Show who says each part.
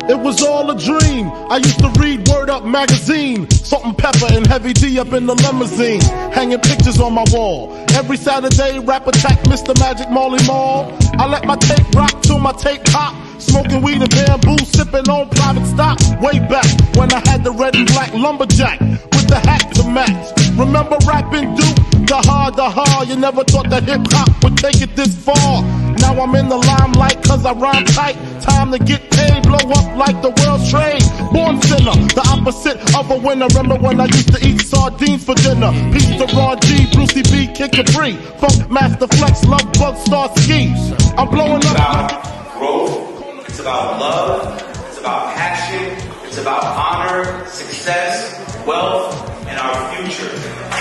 Speaker 1: It was all a dream. I used to read Word Up magazine, Salt and Pepper and Heavy D up in the limousine, hanging pictures on my wall. Every Saturday, rap attack Mr. Magic Marley Marl. I let my tape rock till my tape pop. Smoking weed and bamboo, sipping on private stock. Way back when I had the red and black lumberjack with the hat to match. Remember rapping Duke? The hard, you never thought that hip-hop would take it this far. Now I'm in the limelight cause I rhyme tight. Time to get paid, blow up like the world's trade. Born sinner, the opposite of a winner. Remember when I used to eat sardines for dinner? Peace to Ron G, Brucey B, Kid Capri, Funk Master Flex, Love Bug, Star Ski. I'm blowing up.
Speaker 2: It's about growth, it's about love, it's about passion, it's about honor, success, wealth, and our future.